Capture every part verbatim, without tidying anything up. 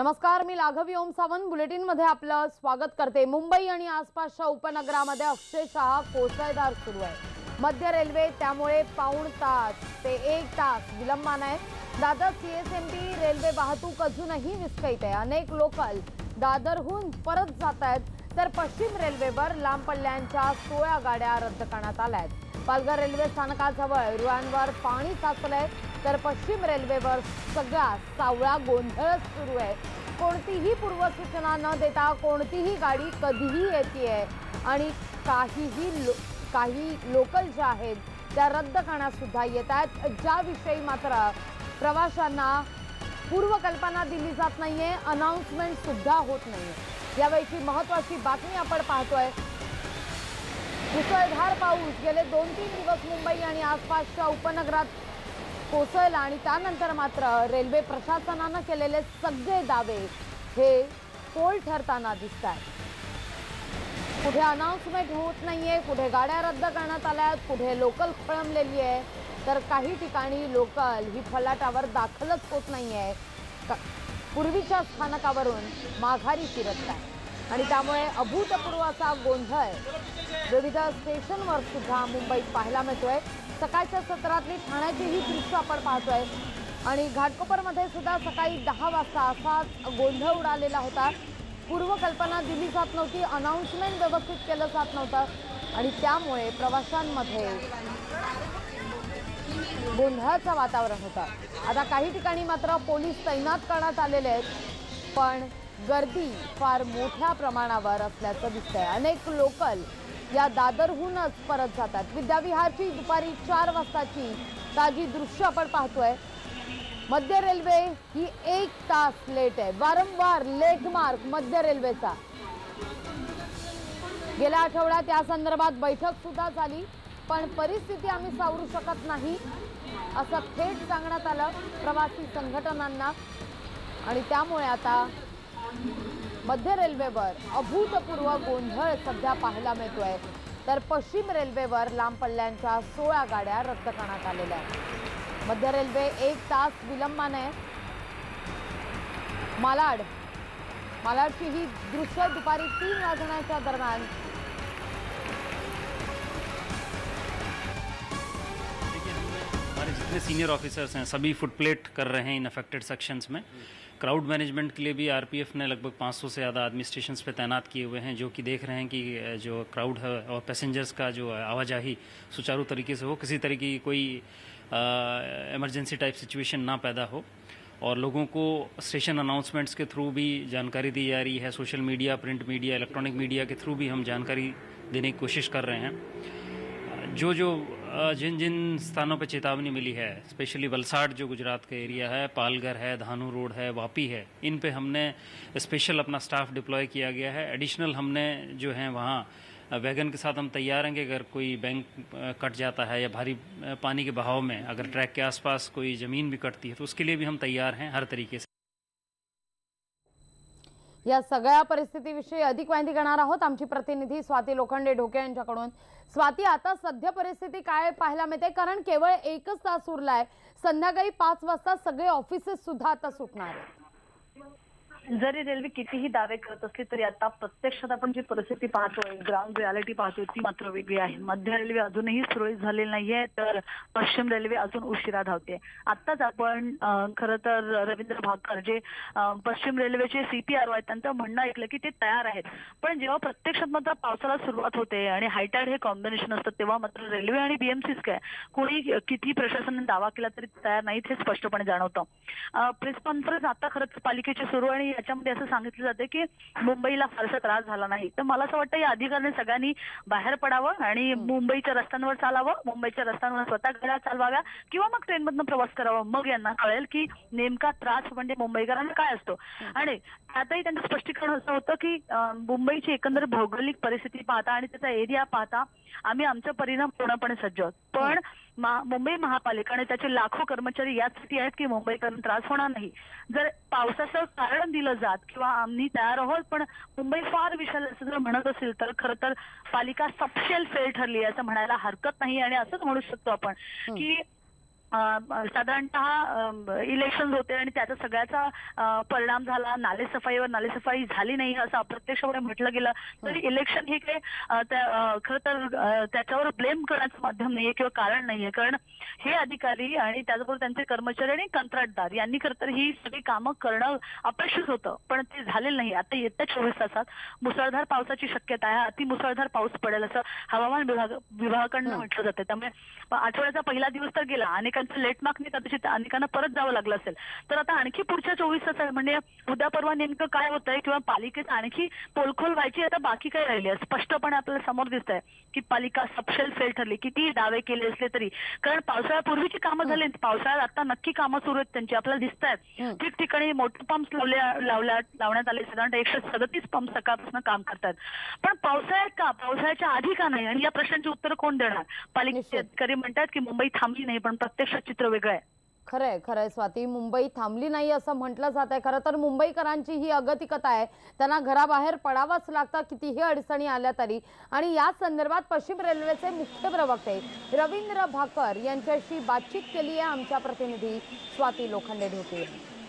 नमस्कार, मी लाघवी ओम सावंत बुलेटिन मध्ये आपलं स्वागत करते। मुंबई आणि आसपासच्या उपनगरामध्ये अक्षरशः कोसळधार सुरू आहे। मध्य रेल्वे त्यामुळे पाऊण तास ते एक तास विलंबाने आहे। दादर सीएसएमटी रेल्वे वाहतूक अजूनही विस्कळीत आहे। अनेक लोकल दादरहून परत जात आहेत, तर पश्चिम रेल्वेवर लांब पल्ल्यांच्या सोळा गाड्या रद्द करण्यात आल्या आहेत। पालघर रेल्वे स्थानकाजवळ रुळांवर पाणी साचलंय, तर पश्चिम रेल्वेवर सगळा सावळा गोंधळ सुरू आहे। कोणतीही पूर्वसूचना न देता कोणतीही गाडी कधीही येते आणि काहीही लो, काही लोकल ज्या आहेत त्या रद्द करण्यास सुद्धा येत आहेत, ज्याविषयी मात्र प्रवाशांना पूर्वकल्पना दिली जात नाहीये, अनाउन्समेंट सुद्धा होत नाहीये। यावेळी महत्त्वाची बातमी आपण पाहतोय। मुसळधार पाऊस गेले दोन तीन दिवस मुंबई आणि आसपासच्या उपनगरात कोसळला आणि त्यानंतर मात्र रेल्वे प्रशासनाने केलेले सगळे दावे हे पोल ठरताना दिसतात। कुठे अनाउन्समेंट होत नाहीये, कुठे गाड्या रद्द करण्यात आल्या, कुठे लोकल खोळंबलेली आहे, तर काही ठिकाणी लोकल ही फलाटावर दाखलच होत नाहीये, पूर्वीच्या स्थानकावरून माघारी फिरत आहे आणि त्यामुळे अभूतपूर्व असा गोंधळ विविध स्टेशनवर सुद्धा मुंबईत पाहायला मिळतोय। सकाळच्या सत्रातली ठाण्याची ही दृश्य आपण पाहतोय आणि घाटकोपरमध्ये सुद्धा सकाळी दहा वाजता असाच गोंधळ उडालेला होता। पूर्वकल्पना दिली जात नव्हती, अनाउन्समेंट व्यवस्थित केलं जात नव्हतं आणि त्यामुळे प्रवाशांमध्ये गोंधळाचं वातावरण होतं। आता काही ठिकाणी मात्र पोलीस तैनात करण्यात आलेले आहेत, पण गर्दी फार मोठ्या प्रमाणावर असल्याचं दिसतंय। अनेक लोकल या दादरहूनच परत जातात। विद्याविहारची दुपारी चार वाजताची ताजी दृश्य आपण पाहतोय। मध्य रेल्वे ही एक तास लेट आहे, वारंवार लेट मार्क मध्य रेल्वेचा। गेल्या आठवड्यात या संदर्भात बैठक सुद्धा झाली, पण परिस्थिती आम्ही सावरू शकत नाही असं थेट सांगण्यात आलं प्रवासी संघटनांना आणि त्यामुळे आता मध्य रेल्वेवर अभूतपूर्व गोंधळ सध्या पाहायला मिळतोय, तर पश्चिम रेल्वेवर लांब पल्ल्यांच्या सोळा गाड्या रद्द करण्यात आलेल्या आहेत। मध्य रेल्वे एक तास विलंबाने मालाड मालाडची ही दृश्य दुपारी तीन वाजण्याच्या दरम्यान। हमारे जितने सीनियर ऑफिसर्स हैं सभी फुट प्लेट कर रहे हैं इन अफेक्टेड सेक्शंस में। क्राउड मैनेजमेंट के लिए भी आरपीएफ ने लगभग पाँच सौ से ज़्यादा आदमी स्टेशंस पे तैनात किए हुए हैं, जो कि देख रहे हैं कि जो क्राउड है और पैसेंजर्स का जो आवाजाही सुचारू तरीके से हो, किसी तरह की कोई इमरजेंसी टाइप सिचुएशन ना पैदा हो और लोगों को स्टेशन अनाउंसमेंट्स के थ्रू भी जानकारी दी जा रही है। Social media, print media, electronic media के थ्रू भी हम जानकारी देने की कोशिश कर रहे हैं। जो जो जिन जिन स्थानों पर चेतावनी मिली है, स्पेशली वलसाड जो गुजरात का एरिया है, पालघर है, धानू रोड है, वापी है, इन पे हमने स्पेशल अपना स्टाफ डिप्लॉय किया गया है। एडिशनल हमने जो है वहाँ वैगन के साथ हम तैयार हैं कि अगर कोई बैंक कट जाता है या भारी पानी के बहाव में अगर ट्रैक के आसपास कोई ज़मीन भी कटती है तो उसके लिए भी हम तैयार हैं हर तरीके से। या सगळ्या परिस्थितीविषयी अधिक माहिती घेणार आहोत आमची प्रतिनिधी स्वाती लोखंडे ढोके यांच्याकडून। स्वाती, आता सध्या परिस्थिती काय पाहायला मिळते, कारण केवळ एकच तास उरलाय, संध्याकाळी पाच वाजता सगळे ऑफिसेस सुद्धा आता सुटणार आहेत। जरी रेल्वे कितीही दावे करत असली तरी आता प्रत्यक्षात आपण जी परिस्थिती पाहतोय, ग्राउंड रियालिटी पाहतोय, ती मात्र वेगळी आहे। मध्य रेल्वे अजूनही सुरळीत झालेली नाहीये, तर पश्चिम रेल्वे अजून उशिरा धावते। आताच आपण खरं तर रवींद्र भाकर जे पश्चिम रेल्वेचे सीपीआर आहेत त्यांचं म्हणणं ऐकलं की ते तयार आहेत, पण जेव्हा प्रत्यक्षात मात्र पावसाला सुरुवात होते आणि हायटाईड हे कॉम्बिनेशन असतं तेव्हा मात्र रेल्वे आणि बीएमसीच काय कोणी किती प्रशासनाने दावा केला तरी तयार नाहीत हे स्पष्टपणे जाणवतं। प्रेस कॉन्फरन्स आता खरंच पालिकेची सुरू आणि याच्यामध्ये असं सांगितलं जाते की मुंबईला फारसा त्रास झाला नाही, तर मला असं वाटतं या अधिकाऱ्यांनी सगळ्यांनी बाहेर पडावं आणि मुंबईच्या रस्त्यांवर चालावं, मुंबईच्या रस्त्यांवर स्वतः गाड्या चालवाव्या किंवा मग ट्रेनमधून प्रवास करावा, मग यांना कळेल की नेमका त्रास म्हणजे मुंबईकरांना काय असतो। आणि त्यातही त्यांचं स्पष्टीकरण असं होतं की मुंबईची एकंदर भौगोलिक परिस्थिती पाहता आणि त्याचा एरिया पाहता आम्ही आमचा परिणाम पूर्णपणे सज्ज आहोत, पण मुंबई महापालिका आणि त्याचे लाखो कर्मचारी यासाठी आहेत की मुंबईकरांना त्रास होणार नाही। जर पावसाचं कारण दिलं जात किंवा आम्ही तयार आहोत पण मुंबई फार विशाल असं जर म्हणत असेल तर खरं तर पालिका सबशेल फेल ठरली असं म्हणायला हरकत नाही आणि असंच म्हणू शकतो आपण की साधारणतः इलेक्शन होते आणि त्याचा सगळ्याचा परिणाम झाला. नालेसफाईवर नालेसफाई झाली नाही असं अप्रत्यक्षपणे म्हटलं गेलं तरी इलेक्शन हे काही खरं तर त्याच्यावर ब्लेम करण्याचं माध्यम नाहीये किंवा कारण नाहीये. कारण हे अधिकारी आणि त्याचबरोबर त्यांचे कर्मचारी आणि कंत्राटदार यांनी खरं तर ही सगळी कामं करणं अपेक्षित होतं, पण ते झालेलं नाही. आता येत्या चोवीस तासात मुसळधार पावसाची शक्यता आहे. अति मुसळधार पाऊस पडेल असं हवामान विभाग विभागाकडनं म्हटलं जातं. त्यामुळे आठवड्याचा पहिला दिवस तर गेला, अनेकांचं लेट मार्कनी कदाचित अनेकांना परत जावं लागलं असेल. तर आता आणखी पुढच्या चोवीस तास म्हणजे उद्या परवा नेमकं काय होतंय किंवा पालिकेत आणखी पोलखोल व्हायची आता बाकी काय राहिली आहे स्पष्टपणे आपल्याला समोर दिसतंय की पालिका सपशेल फेल ठरली किती दावे केले असले तरी. कारण पावसाळ्यापूर्वीची कामं झाली, पावसाळ्यात आता नक्की कामं सुरू आहेत त्यांची आपल्याला दिसत आहेत. ठिकठिकाणी मोठे पंप्स लावल्या लावल्या लावण्यात आले. साधारणतः एकशे सदतीस पंप सकाळपासून काम करतात. पण पावसाळ्यात का, पावसाळ्याच्या आधी का नाही, आणि या प्रश्नांची उत्तर कोण देणार? पालिकेचे अधिकारी म्हणतात की मुंबई थांबली नाही, पण प्रत्यक्षात चित्र वेगळं आहे. खरंय खरंय स्वाती, मुंबई थांबली नाही असं म्हटलं जात आहे. खरं तर मुंबईकरांची ही अगतिकता आहे, त्यांना घराबाहेर पडावंच लागतं कितीही अडचणी आल्या तरी. आणि या संदर्भात पश्चिम रेल्वेचे मुख्य प्रवक्ते रवींद्र भाकर यांच्याशी बातचीत केली आहे आमच्या प्रतिनिधी स्वाती लोखंडे ढोके.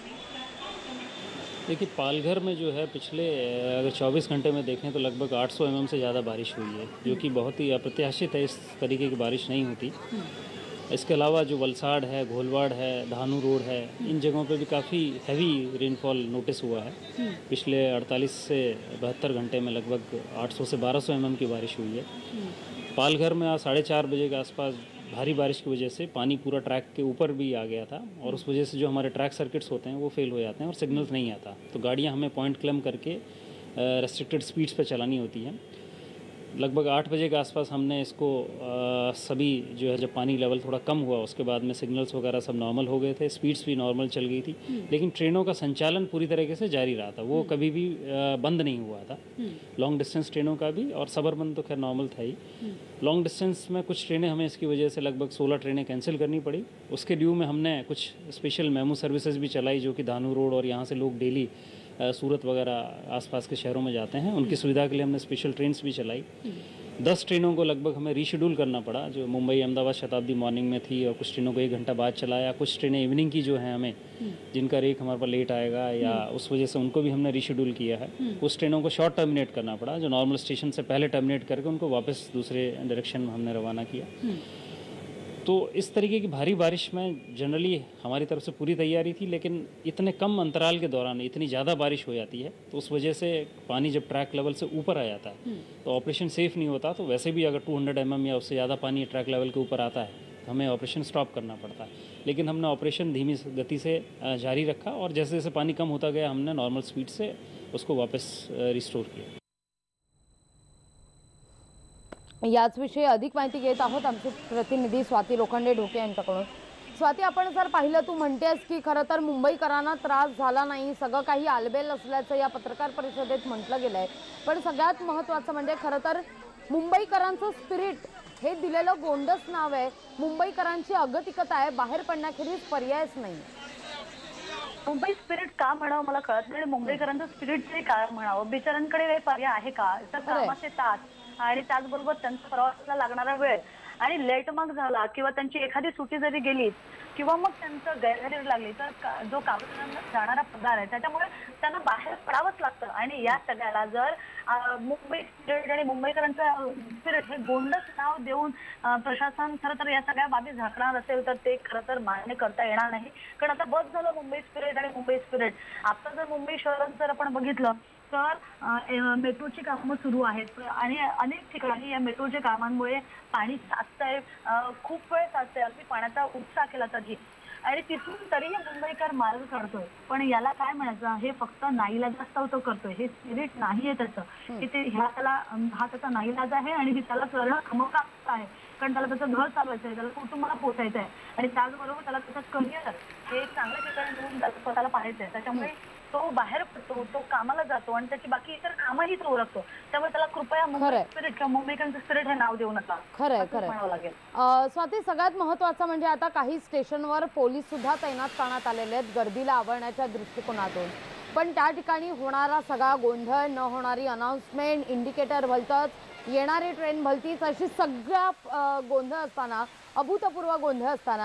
देखिए, पालघर में जो है पिछले अगर चौबीस घंटे में देखें तो लगभग आठ सौ एम एम से ज़्यादा बारिश हुई है, जो कि बहुत ही अप्रत्याशित है. इस तरीके की बारिश नहीं होती. इसके अलावा जो वलसाड़ है, घोलवाड़ है, धानू रोड है, इन जगहों पे भी काफ़ी हैवी रेनफॉल नोटिस हुआ है. पिछले अड़तालीस से बहत्तर घंटे में लगभग आठ सौ से बारह सौ एम एम की बारिश हुई है. पालघर में आज साढ़े चार बजे के आसपास भारी बारिश की वजह से पानी पूरा ट्रैक के ऊपर भी आ गया था, और उस वजह से जो हमारे ट्रैक सर्किट्स होते हैं वो फेल हो जाते हैं और सिग्नल्स नहीं आता. तो गाड़ियाँ हमें पॉइंट क्लेम करके रेस्ट्रिक्टेड स्पीड्स पर चलानी होती हैं. लगभग आठ बजे के आसपास हमने इसको आ, सभी जो है जब पानी लेवल थोड़ा कम हुआ उसके बाद में सिग्नल्स वगैरह सब नॉर्मल हो गए थे, स्पीड्स भी नॉर्मल चल गई थी. लेकिन ट्रेनों का संचालन पूरी तरीके से जारी रहा था, वो कभी भी आ, बंद नहीं हुआ था. लॉन्ग डिस्टेंस ट्रेनों का भी, और सबअर्बन तो खैर नॉर्मल था ही. लॉन्ग डिस्टेंस में कुछ ट्रेनें हमें इसकी वजह से लगभग सोलह ट्रेनें कैंसिल करनी पड़ी. उसके ड्यू में हमने कुछ स्पेशल मेमू सर्विसेज भी चलाई, जो कि धानू रोड और यहाँ से लोग डेली सूरत वगैरह आसपास के शहरों में जाते हैं, उनकी सुविधा के लिए हमने स्पेशल ट्रेन्स भी चलाई. दस ट्रेनों को लगभग हमें रीशेड्यूल करना पड़ा, जो मुंबई अहमदाबाद शताब्दी मॉर्निंग में थी, और कुछ ट्रेनों को एक घंटा बाद चलाया. कुछ ट्रेनें इवनिंग की जो हैं हमें, जिनका रेक हमारे पास लेट आएगा या उस वजह से उनको भी हमने रीशेड्यूल किया है. कुछ ट्रेनों को शॉर्ट टर्मिनेट करना पड़ा, जो नॉर्मल स्टेशन से पहले टर्मिनेट करके उनको वापस दूसरे डायरेक्शन में हमने रवाना किया. तो इस तरीके की भारी बारिश में जनरली हमारी तरफ से पूरी तैयारी थी, लेकिन इतने कम अंतराल के दौरान इतनी ज़्यादा बारिश हो जाती है, तो उस वजह से पानी जब ट्रैक लेवल से ऊपर आ जाता है तो ऑपरेशन सेफ़ नहीं होता. तो वैसे भी अगर टू हंड्रेड एम एम या उससे ज़्यादा पानी ट्रैक लेवल के ऊपर आता है तो हमें ऑपरेशन स्टॉप करना पड़ता है. लेकिन हमने ऑपरेशन धीमी गति से जारी रखा, और जैसे जैसे पानी कम होता गया हमने नॉर्मल स्पीड से उसको वापस रिस्टोर किया. याच विषयी अधिक माहिती घेत आहोत आमचे प्रतिनिधी स्वाती लोखंडे ढोके यांच्याकडून. स्वाती, आपण जर पाहिलं, तू म्हणतेस की खरं तर मुंबईकरांना त्रास झाला नाही, सगळं काही आलबेल असल्याचं या पत्रकार परिषदेत म्हटलं गेलंय. पण सगळ्यात महत्त्वाचं म्हणजे खरं तर मुंबईकरांचं स्पिरिट हे दिलेलं गोंडस नाव आहे. मुंबईकरांची अगतिकता आहे, बाहेर पडण्याखेरीज पर्यायच नाही. मुंबई स्पिरिट का म्हणावं मला कळत नाही. मुंबईकरांचं स्पिरिट जे का म्हणावं, बिचारांकडे काही पर्याय आहे का? तर कामाचे तास आणि त्याचबरोबर त्यांचा प्रवासाला लागणारा वेळ आणि लेट मग झाला किंवा त्यांची एखादी सुट्टी जरी गेली किंवा मग त्यांचं गैरहजेरी लागली तर जो कामाला जाणारा पगार आहे त्याच्यामुळे त्यांना बाहेर पडावंच लागतं. आणि या सगळ्याला जर मुंबई स्पिरिट आणि मुंबईकरांचं स्पिरिट हे गोंडस नाव देऊन प्रशासन खरं तर या सगळ्या बाबी झाकणार असेल तर ते खरं तर मान्य करता येणार नाही. कारण आता बस झालं मुंबई स्पिरिट आणि मुंबई स्पिरिट. आता जर मुंबई शहरात जर आपण बघितलं तर मेट्रोची कामं सुरू आहेत आणि अनेक ठिकाणी या मेट्रोच्या कामांमुळे पाणी साचतंय, खूप वेळ साचतंय, अगदी पाण्याचा उपसा केला तरी, आणि तिथून तरीही मुंबईकर मार्ग काढतोय. पण याला काय म्हणायचं, हे फक्त नाईलाजास्तव तो करतोय, हे स्पिरिट नाहीये त्याचं, की ते ह्या त्याला हा त्याचा नाईलाज आहे आणि त्याला करणं खमकास्त आहे. कारण त्याला त्याचं घर चालवायचं आहे, त्याला कुटुंबाला पोचायचं आहे आणि त्याचबरोबर त्याला त्याचं करिअर हे चांगल्या ठिकाणी घेऊन स्वतःला पाहायचं आहे. त्याच्यामुळे तो बाहेर पडतो, तो कामाला जातो आणि त्याची बाकी इतर कामही तो उरकतो. त्यामुळे त्याला कृपया मुंबई स्पिरिट किंवा मुंबईकरांचं स्पिरिट हे नाव देऊ नका. खरंय खरंय. स्वाती, सगळ्यात महत्त्वाचं म्हणजे आता काही स्टेशनवर पोलीस सुद्धा तैनात करण्यात आलेले आहेत गर्दीला आवरण्याच्या दृष्टिकोनातून. पण त्या ठिकाणी होणारा सगळा गोंधळ, न होणारी अनाउन्समेंट, इंडिकेटर भलतंच, येणारी ट्रेन भलतीच, अशी सगळ्या गोंधळ असताना, अभूतपूर्व गोंधळ असताना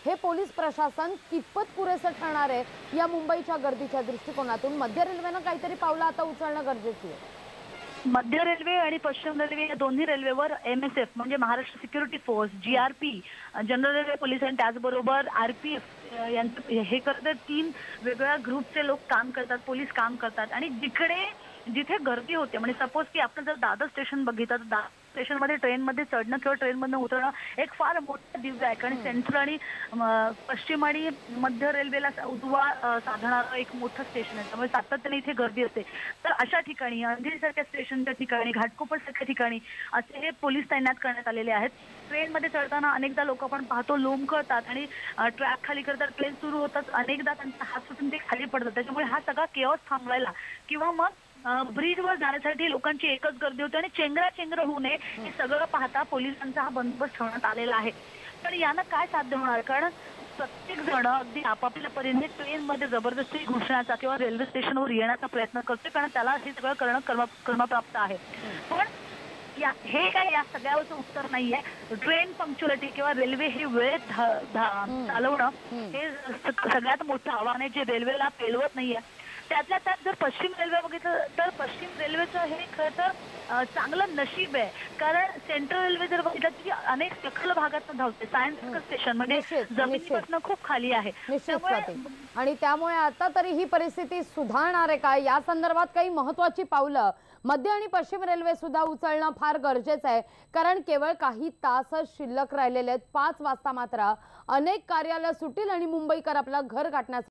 हे पोलीस प्रशासन कितपत पुरेसं ठरणार आहे या मुंबईच्या गर्दीच्या दृष्टिकोनातून मध्य रेल्वेनं काहीतरी पावलं आता उचलणं गरजेचं आहे. मध्य रेल्वे आणि पश्चिम रेल्वे या दोन्ही रेल्वेवर एम एस एफ म्हणजे Maharashtra security force, G R P, general railway police आणि त्याचबरोबर आर पी एफ यांचं हे करतात. तीन वेगवेगळ्या ग्रुपचे लोक काम करतात, पोलीस काम करतात. आणि जिकडे जिथे गर्दी होते म्हणजे सपोज की आपण जर दादर स्टेशन बघितलं तर दादर स्टेशनमध्ये ट्रेनमध्ये चढणं किंवा ट्रेनमधनं उतरणं एक फार मोठं दिव्य आहे. कारण सेंट्रल आणि पश्चिम आणि मध्य रेल्वेला उजवा साधणारं एक मोठं स्टेशन आहे. त्यामुळे सातत्याने इथे गर्दी असते. तर अशा ठिकाणी अंधेरीसारख्या स्टेशनच्या ठिकाणी, घाटकोपरसारख्या ठिकाणी असे हे पोलीस तैनात करण्यात आलेले आहेत. ट्रेनमध्ये चढताना अनेकदा लोक आपण पाहतो लोंबकळतात आणि ट्रॅक खाली करतात. ट्रेन सुरू होतात अनेकदा त्यांचा हात सुटून ते खाली पडतात. त्याच्यामुळे हा सगळा केओस थांबवायला किंवा मग ब्रिजवर जाण्यासाठी लोकांची एकच गर्दी होते आणि चेंगरा चेंगर होऊ नये हे सगळं पाहता पोलिसांचा हा बंदोबस्त ठेवण्यात आलेला आहे. पण यानं काय साध्य होणार? कारण प्रत्येक जण अगदी आपापल्या परीने ट्रेनमध्ये जबरदस्ती घुसण्याचा किंवा रेल्वे स्टेशनवर येण्याचा प्रयत्न करतो, कारण त्याला हे सगळं करणं कर्म कर्मप्राप्त आहे. पण या हे काय या सगळ्यावरचं उत्तर नाहीये. ट्रेन पंक्च्युअलिटी किंवा रेल्वे ही वेळेत चालवणं हे सगळ्यात मोठं आव्हान आहे जे रेल्वेला पेलवत नाहीये. त्यातल्या त्यात जर पश्चिम रेल्वे बघितलं तर पश्चिम रेल्वेचं हे खरं तर चांगलं नशीब आहे. कारण सेंट्रल रेल्वे जर बघितलं तर अनेक सखल भागातून धावते. सायन्स स्टेशन म्हणजे जमिनीपासून खूप खाली आहे. आणि त्यामुळे आता तरी ही परिस्थिती सुधारणार आहे का या संदर्भात काही महत्वाची पावलं मध्य आणि पश्चिम रेल्वे सुद्धा उचलणं फार गरजेचं आहे. कारण केवळ काही तासच शिल्लक राहिलेले आहेत. पाच वाजता मात्र अनेक कार्यालय सुटतील आणि मुंबईकर आपलं घर गाठण्यासाठी